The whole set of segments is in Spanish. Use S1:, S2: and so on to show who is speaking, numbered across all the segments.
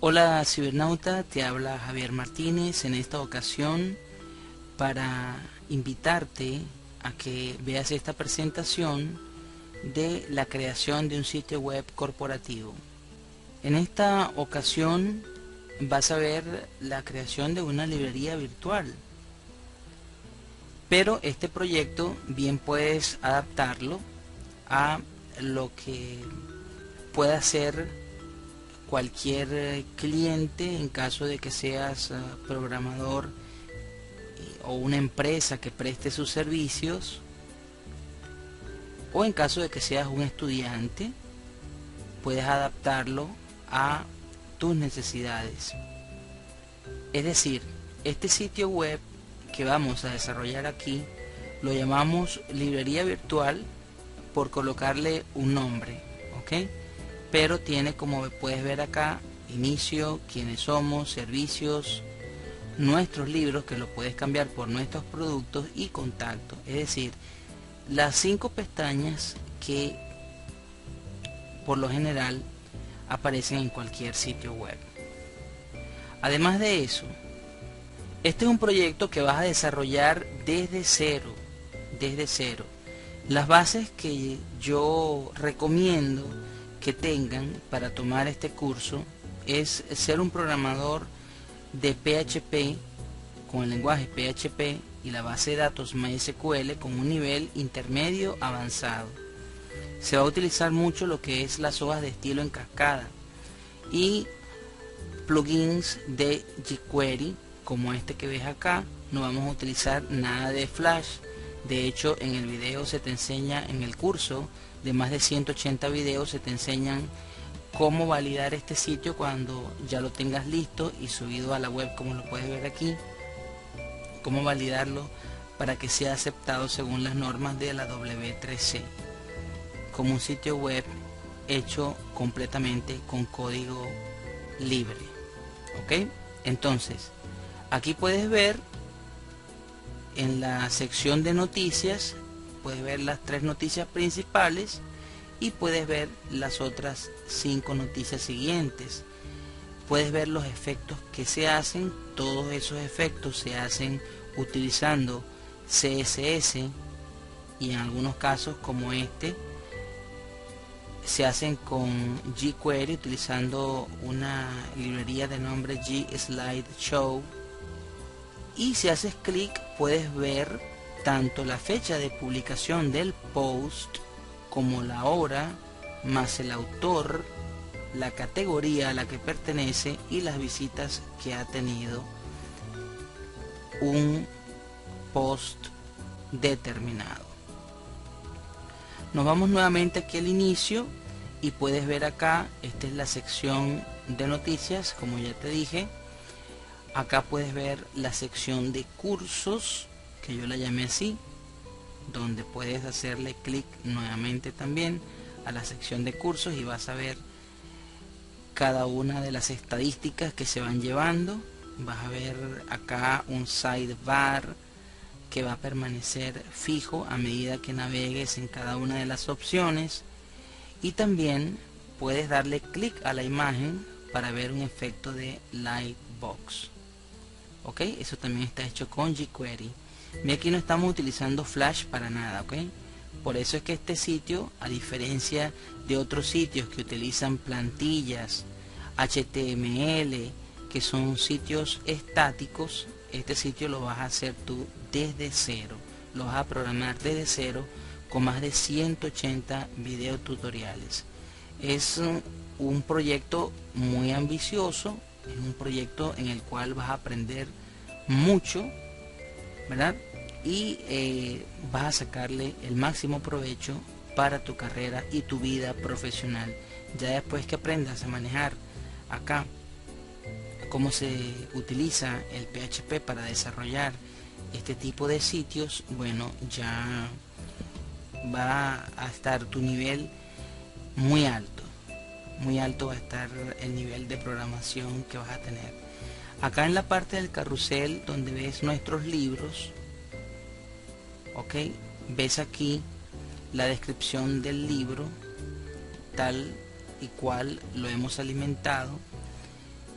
S1: Hola cibernauta, te habla Javier Martínez en esta ocasión para invitarte a que veas esta presentación de la creación de un sitio web corporativo. En esta ocasión vas a ver la creación de una librería virtual, pero este proyecto bien puedes adaptarlo a lo que pueda ser cualquier cliente en caso de que seas programador o una empresa que preste sus servicios, o en caso de que seas un estudiante puedes adaptarlo a tus necesidades. Es decir, este sitio web que vamos a desarrollar aquí lo llamamos librería virtual por colocarle un nombre, ¿ok? Pero tiene, como puedes ver acá, inicio, quiénes somos, servicios, nuestros libros, que lo puedes cambiar por nuestros productos, y contacto. Es decir, las 5 pestañas que por lo general aparecen en cualquier sitio web. Además de eso, este es un proyecto que vas a desarrollar desde cero. Las bases que yo recomiendo que tengan para tomar este curso es ser un programador de PHP con el lenguaje PHP y la base de datos MySQL con un nivel intermedio avanzado. Se va a utilizar mucho lo que es las hojas de estilo en cascada y plugins de jQuery como este que ves acá. No vamos a utilizar nada de Flash. De hecho, en el video se te enseña, en el curso de más de 180 videos, se te enseñan cómo validar este sitio cuando ya lo tengas listo y subido a la web, como lo puedes ver aquí. Cómo validarlo para que sea aceptado según las normas de la W3C, como un sitio web hecho completamente con código libre. ¿Ok? Entonces, aquí puedes ver en la sección de noticias, puedes ver las 3 noticias principales y puedes ver las otras 5 noticias siguientes. Puedes ver los efectos que se hacen. Todos esos efectos se hacen utilizando CSS y en algunos casos, como este, se hacen con jQuery utilizando una librería de nombre GSlideshow. Y si haces clic puedes ver tanto la fecha de publicación del post como la hora, más el autor, la categoría a la que pertenece y las visitas que ha tenido un post determinado. Nos vamos nuevamente aquí al inicio y puedes ver acá, esta es la sección de noticias, como ya te dije. Acá puedes ver la sección de cursos, que yo la llamé así, donde puedes hacerle clic nuevamente también a la sección de cursos y vas a ver cada una de las estadísticas que se van llevando. Vas a ver acá un sidebar que va a permanecer fijo a medida que navegues en cada una de las opciones, y también puedes darle clic a la imagen para ver un efecto de Lightbox. Ok, eso también está hecho con jQuery. Mira, aquí no estamos utilizando Flash para nada, ok. Por eso es que este sitio, a diferencia de otros sitios que utilizan plantillas, HTML, que son sitios estáticos, este sitio lo vas a hacer tú desde cero. Lo vas a programar desde cero con más de 180 videotutoriales. Es un proyecto muy ambicioso, es un proyecto en el cual vas a aprender mucho, ¿verdad? Y vas a sacarle el máximo provecho para tu carrera y tu vida profesional. Ya después que aprendas a manejar acá cómo se utiliza el PHP para desarrollar este tipo de sitios, bueno, ya va a estar tu nivel muy alto. Muy alto va a estar el nivel de programación que vas a tener. Acá en la parte del carrusel donde ves nuestros libros, ok, ves aquí la descripción del libro tal y cual lo hemos alimentado.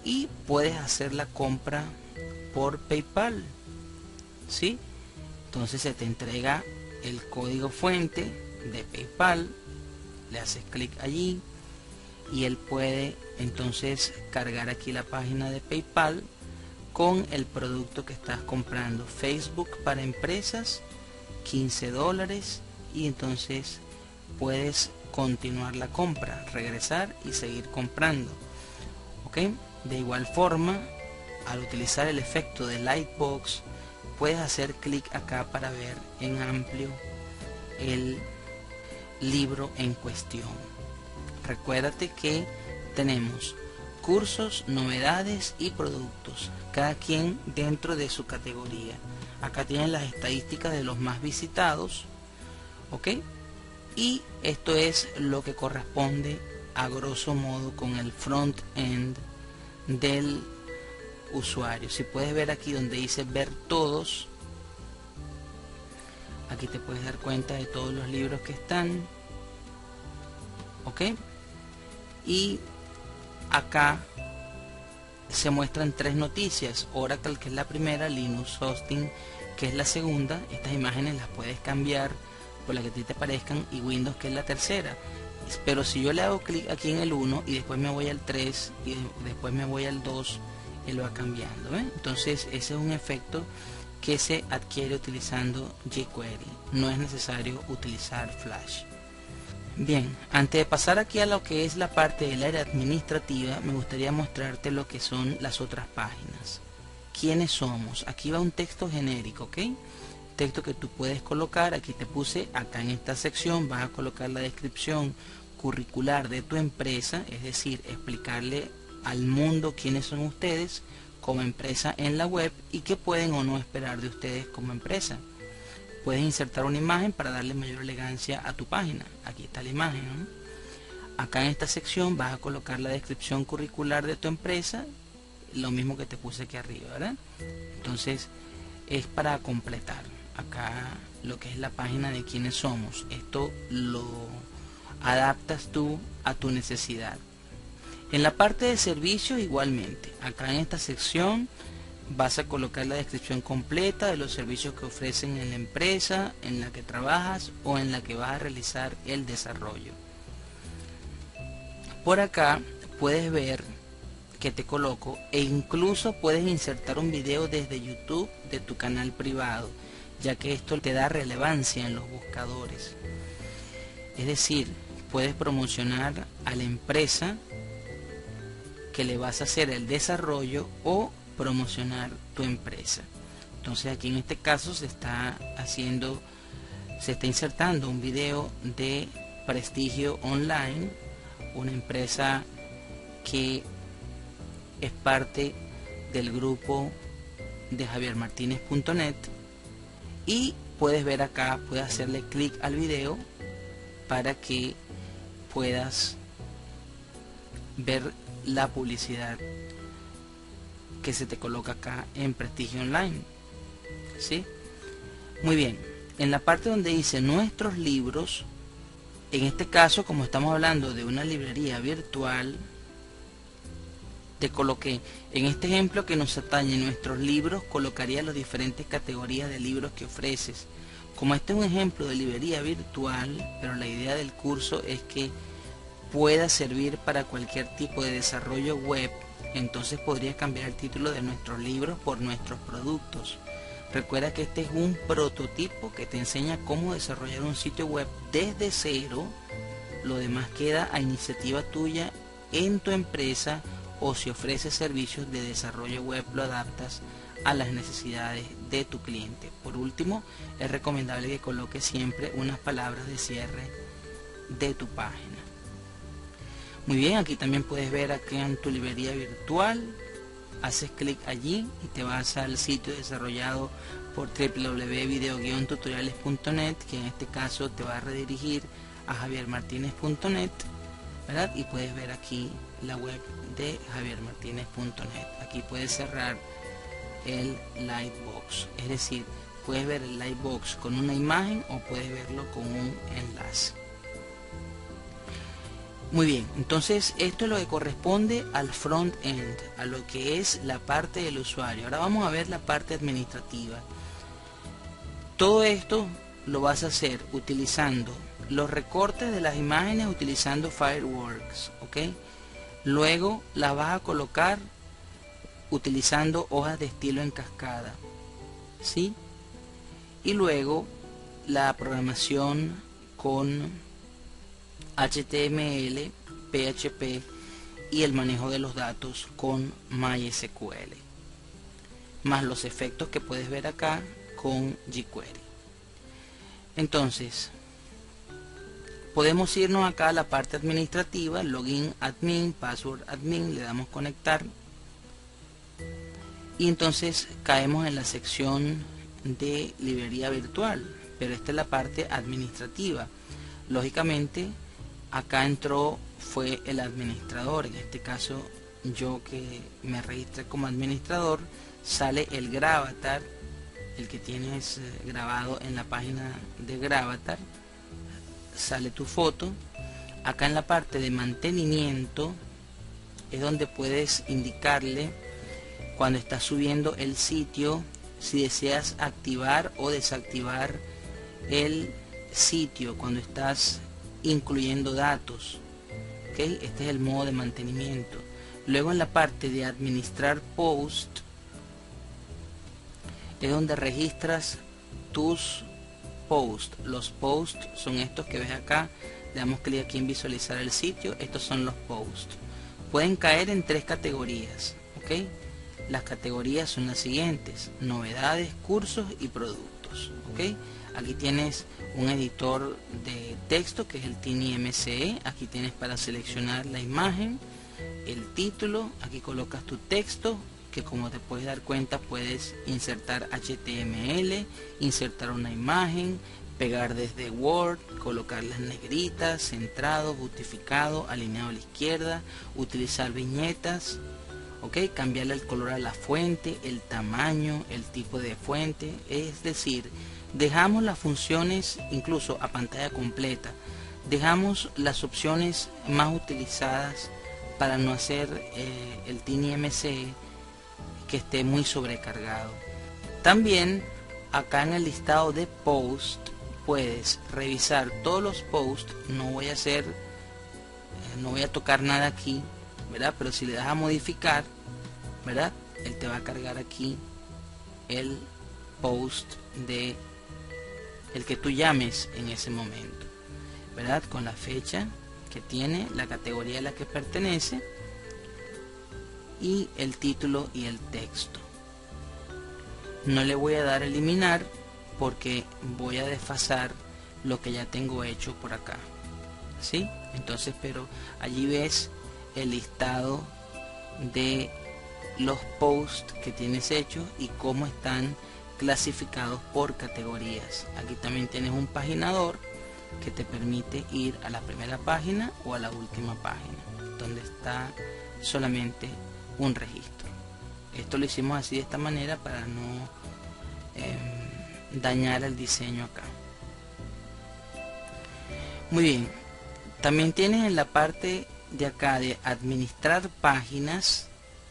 S1: y puedes hacer la compra por PayPal, ¿sí? Entonces se te entrega el código fuente de PayPal, le haces clic allí y él puede entonces cargar aquí la página de PayPal con el producto que estás comprando. Facebook para empresas, $15, y entonces puedes continuar la compra, regresar y seguir comprando. ¿Ok? De igual forma, al utilizar el efecto de Lightbox, puedes hacer clic acá para ver en amplio el libro en cuestión. Recuérdate que tenemos cursos, novedades y productos, cada quien dentro de su categoría. Acá tienen las estadísticas de los más visitados, ¿ok? Y esto es lo que corresponde a grosso modo con el front end del usuario. Si puedes ver aquí donde dice ver todos, aquí te puedes dar cuenta de todos los libros que están, ¿ok? Y acá se muestran 3 noticias: Oracle, que es la primera; Linux Hosting, que es la segunda. Estas imágenes las puedes cambiar por las que a ti te parezcan, y Windows, que es la tercera. Pero si yo le hago clic aquí en el 1 y después me voy al 3 y después me voy al 2, él va cambiando, ¿eh? Entonces ese es un efecto que se adquiere utilizando jQuery. No es necesario utilizar Flash. Bien, antes de pasar aquí a lo que es la parte del área administrativa, me gustaría mostrarte lo que son las otras páginas. ¿Quiénes somos? Aquí va un texto genérico, ¿ok? Texto que tú puedes colocar. Aquí te puse, acá en esta sección vas a colocar la descripción curricular de tu empresa, es decir, explicarle al mundo quiénes son ustedes como empresa en la web y qué pueden o no esperar de ustedes como empresa. Puedes insertar una imagen para darle mayor elegancia a tu página. Aquí está la imagen, ¿no? Acá en esta sección vas a colocar la descripción curricular de tu empresa, lo mismo que te puse aquí arriba, ¿verdad? Entonces es para completar acá lo que es la página de quiénes somos. Esto lo adaptas tú a tu necesidad. En la parte de servicios igualmente, acá en esta sección vas a colocar la descripción completa de los servicios que ofrecen en la empresa en la que trabajas o en la que vas a realizar el desarrollo. Por acá puedes ver que te coloco, e incluso puedes insertar un video desde YouTube de tu canal privado, ya que esto te da relevancia en los buscadores. Es decir, puedes promocionar a la empresa que le vas a hacer el desarrollo o promocionar tu empresa. Entonces aquí en este caso se está insertando un video de Prestigio Online, una empresa que es parte del grupo de javiermartinez.net, y puedes ver acá, puedes hacerle clic al video para que puedas ver la publicidad que se te coloca acá en Prestigio Online, ¿sí? Muy bien, en la parte donde dice nuestros libros, en este caso, como estamos hablando de una librería virtual, te coloqué, en este ejemplo que nos atañe nuestros libros, colocaría las diferentes categorías de libros que ofreces. Como este es un ejemplo de librería virtual, pero la idea del curso es que pueda servir para cualquier tipo de desarrollo web, entonces podría cambiar el título de nuestros libros por nuestros productos. Recuerda que este es un prototipo que te enseña cómo desarrollar un sitio web desde cero. Lo demás queda a iniciativa tuya en tu empresa, o si ofreces servicios de desarrollo web lo adaptas a las necesidades de tu cliente. Por último, es recomendable que coloques siempre unas palabras de cierre de tu página. Muy bien, aquí también puedes ver aquí en tu librería virtual, haces clic allí y te vas al sitio desarrollado por www.video-tutoriales.net, que en este caso te va a redirigir a javiermartinez.net, ¿verdad? Y puedes ver aquí la web de javiermartinez.net. Aquí puedes cerrar el Lightbox, es decir, puedes ver el Lightbox con una imagen o puedes verlo con un enlace. Muy bien, entonces esto es lo que corresponde al front-end, a lo que es la parte del usuario. Ahora vamos a ver la parte administrativa. Todo esto lo vas a hacer utilizando los recortes de las imágenes, utilizando Fireworks, ¿ok? Luego las vas a colocar utilizando hojas de estilo en cascada, ¿sí? Y luego la programación con HTML, PHP y el manejo de los datos con MySQL, más los efectos que puedes ver acá con jQuery. Entonces podemos irnos acá a la parte administrativa, login admin, password admin, le damos conectar y entonces caemos en la sección de librería virtual, pero esta es la parte administrativa. Lógicamente acá fue el administrador, en este caso yo que me registré como administrador, sale el Gravatar, el que tienes grabado en la página de Gravatar, sale tu foto. Acá en la parte de mantenimiento es donde puedes indicarle cuando estás subiendo el sitio si deseas activar o desactivar el sitio, cuando estás incluyendo datos, ¿ok? Este es el modo de mantenimiento. Luego en la parte de administrar post es donde registras tus posts. Los posts son estos que ves acá. Le damos clic aquí en visualizar el sitio. Estos son los posts. Pueden caer en 3 categorías, ¿ok? Las categorías son las siguientes: novedades, cursos y productos, ¿ok? Aquí tienes un editor de texto que es el TinyMCE. Aquí tienes para seleccionar la imagen, el título. Aquí colocas tu texto, que como te puedes dar cuenta puedes insertar HTML, insertar una imagen, pegar desde Word, colocarlas negritas, centrado, justificado, alineado a la izquierda, utilizar viñetas, ¿ok? Cambiarle el color a la fuente, el tamaño, el tipo de fuente. Es decir, dejamos las funciones incluso a pantalla completa, dejamos las opciones más utilizadas para no hacer el TinyMCE que esté muy sobrecargado. También acá en el listado de post puedes revisar todos los posts. No voy a tocar nada aquí, ¿verdad? Pero si le das a modificar, ¿verdad? Él te va a cargar aquí el post de el que tú llames en ese momento, ¿verdad? Con la fecha que tiene, la categoría a la que pertenece y el título y el texto. No le voy a dar a eliminar porque voy a desfasar lo que ya tengo hecho por acá, ¿sí? Entonces, pero allí ves el listado de los posts que tienes hechos y cómo están clasificados por categorías. Aquí también tienes un paginador que te permite ir a la primera página o a la última página, donde está solamente un registro. Esto lo hicimos así, de esta manera, para no dañar el diseño acá. Muy bien, también tienes en la parte de acá de administrar páginas,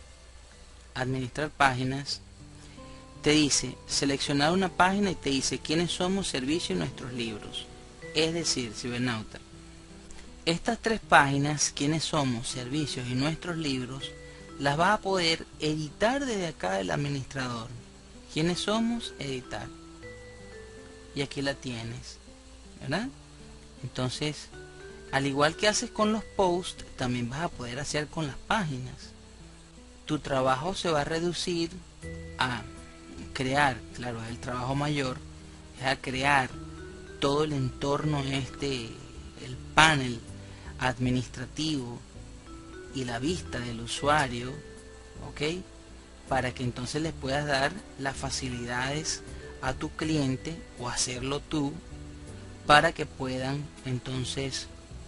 S1: te dice seleccionar una página y te dice quiénes somos, servicio y nuestros libros. Es decir, cibernauta, estas 3 páginas, quiénes somos, servicios y nuestros libros, las vas a poder editar desde acá del administrador. ¿Quiénes somos? Editar. Y aquí la tienes, ¿verdad? Entonces, al igual que haces con los posts, también vas a poder hacer con las páginas. Tu trabajo se va a reducir a crear, claro, es el trabajo mayor, es a crear todo el entorno el panel administrativo y la vista del usuario, ¿ok? Para que entonces les puedas dar las facilidades a tu cliente o hacerlo tú, para que puedan entonces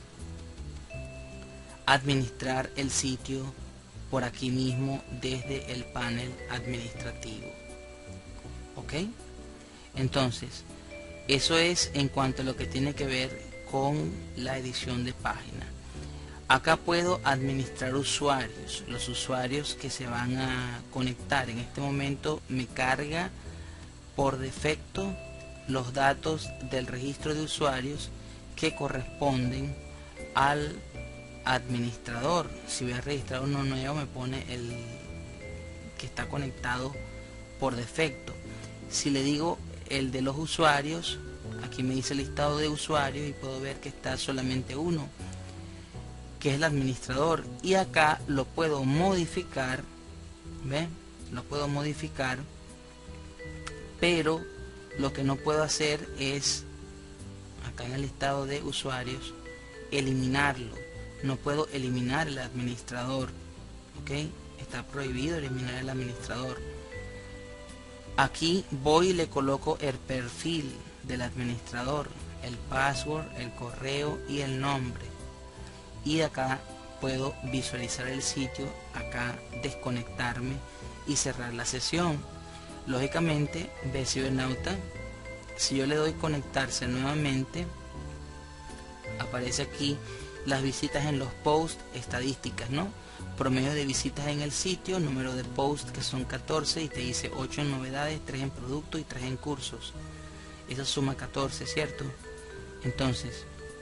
S1: administrar el sitio por aquí mismo desde el panel administrativo, ¿ok? Entonces, eso es en cuanto a lo que tiene que ver con la edición de páginas. Acá puedo administrar usuarios. Los usuarios que se van a conectar en este momento me carga por defecto los datos del registro de usuarios que corresponden al administrador. Si voy a registrar uno nuevo, me pone el que está conectado por defecto. Si le digo el de los usuarios, aquí me dice listado de usuarios y puedo ver que está solamente uno, que es el administrador, y acá lo puedo modificar. ¿Ven? Lo puedo modificar, pero lo que no puedo hacer es, acá en el listado de usuarios, eliminarlo. No puedo eliminar el administrador, ¿ok? Está prohibido eliminar el administrador. Aquí voy y le coloco el perfil del administrador, el password, el correo y el nombre. Y acá puedo visualizar el sitio, acá desconectarme y cerrar la sesión. Lógicamente, ve cibernauta, si yo le doy conectarse nuevamente, aparece aquí las visitas en los posts, estadísticas, ¿no? Promedio de visitas en el sitio, número de posts que son 14 y te dice 8 en novedades, 3 en producto y 3 en cursos. Eso suma 14, ¿cierto? Entonces,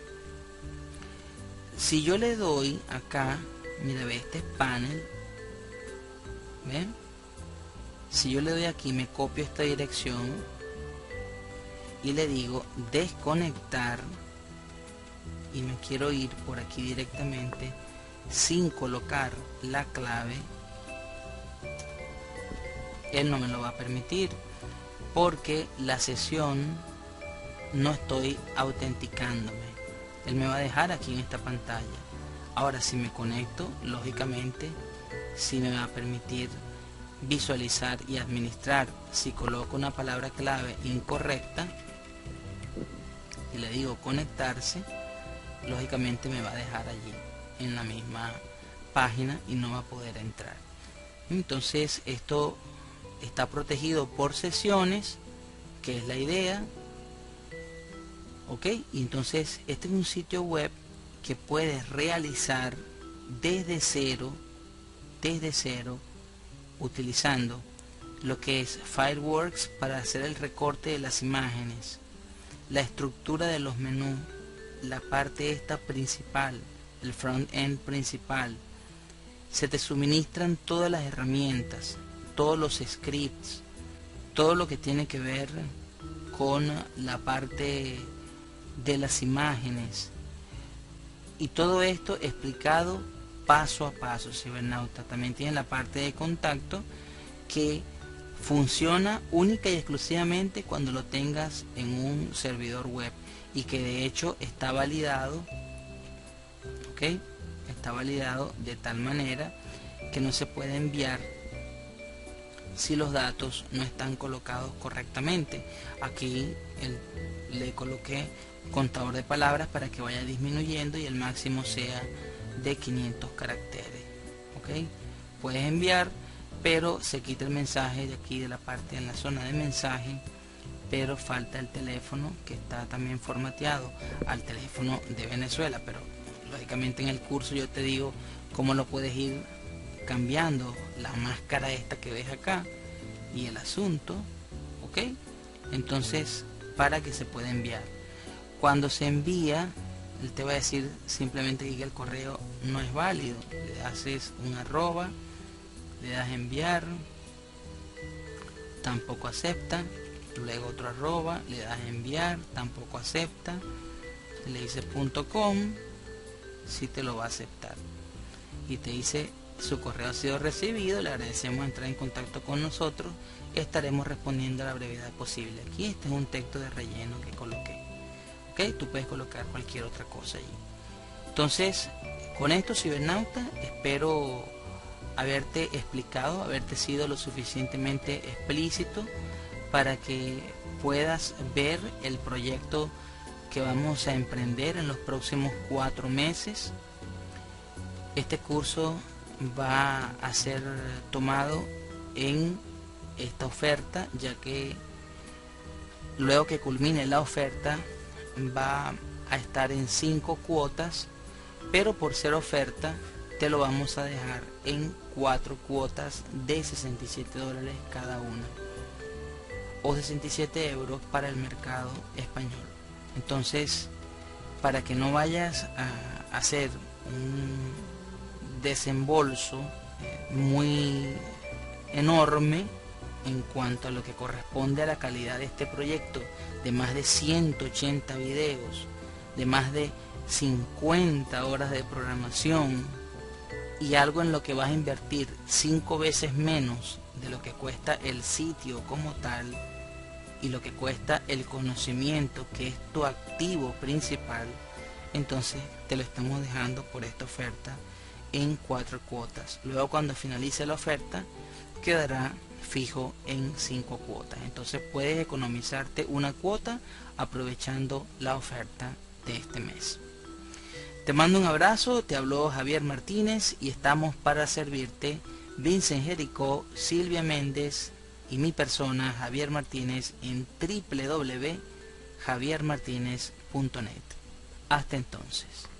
S1: si yo le doy acá, mira, ve, este es panel, ¿ven? Si yo le doy aquí, me copio esta dirección y le digo desconectar y me quiero ir por aquí directamente sin colocar la clave, él no me lo va a permitir porque la sesión no estoy autenticándome. Él me va a dejar aquí en esta pantalla. Ahora si me conecto, lógicamente sí me va a permitir visualizar y administrar. Si coloco una palabra clave incorrecta y le digo conectarse, lógicamente me va a dejar allí en la misma página y no va a poder entrar. Entonces esto está protegido por sesiones, que es la idea. Ok, y entonces este es un sitio web que puedes realizar desde cero, utilizando lo que es Fireworks para hacer el recorte de las imágenes, la estructura de los menús, la parte esta principal, el front-end principal. Se te suministran todas las herramientas, todos los scripts, todo lo que tiene que ver con la parte de las imágenes, y todo esto explicado paso a paso. Cibernauta también tiene la parte de contacto que funciona única y exclusivamente cuando lo tengas en un servidor web, y que de hecho está validado, ¿ok? Está validado de tal manera que no se puede enviar si los datos no están colocados correctamente. Aquí le coloqué contador de palabras para que vaya disminuyendo y el máximo sea de 500 caracteres. ¿Ok? Puedes enviar, pero se quita el mensaje de aquí de la parte en la zona de mensaje, pero falta el teléfono, que está también formateado al teléfono de Venezuela. Pero lógicamente en el curso yo te digo cómo lo puedes ir cambiando, la máscara esta que ves acá y el asunto. ¿Ok? Entonces, para que se pueda enviar, cuando se envía, él te va a decir simplemente que el correo no es válido. Le haces un arroba, le das enviar, tampoco acepta, luego otro arroba, le das enviar, tampoco acepta, le dices .com, si te lo va a aceptar y te dice su correo ha sido recibido, le agradecemos entrar en contacto con nosotros, estaremos respondiendo a la brevedad posible. Aquí este es un texto de relleno que coloqué. ¿Ok? Tú puedes colocar cualquier otra cosa allí. Entonces, con esto, cibernauta, espero haberte explicado, haberte sido lo suficientemente explícito para que puedas ver el proyecto que vamos a emprender en los próximos 4 meses. Este curso va a ser tomado en esta oferta, ya que luego que culmine la oferta va a estar en 5 cuotas pero por ser oferta te lo vamos a dejar en 4 cuotas de $67 cada una, o 67 euros para el mercado español. Entonces, para que no vayas a hacer un desembolso muy enorme en cuanto a lo que corresponde a la calidad de este proyecto, de más de 180 videos, de más de 50 horas de programación, y algo en lo que vas a invertir 5 veces menos de lo que cuesta el sitio como tal, y lo que cuesta el conocimiento, que es tu activo principal, entonces te lo estamos dejando por esta oferta en 4 cuotas. Luego, cuando finalice la oferta, quedará fijo en 5 cuotas. Entonces puedes economizarte una cuota aprovechando la oferta de este mes. Te mando un abrazo, te habló Javier Martínez y estamos para servirte. Vincent Jericó, Silvia Méndez y mi persona, Javier Martínez, en www.javiermartinez.net. Hasta entonces.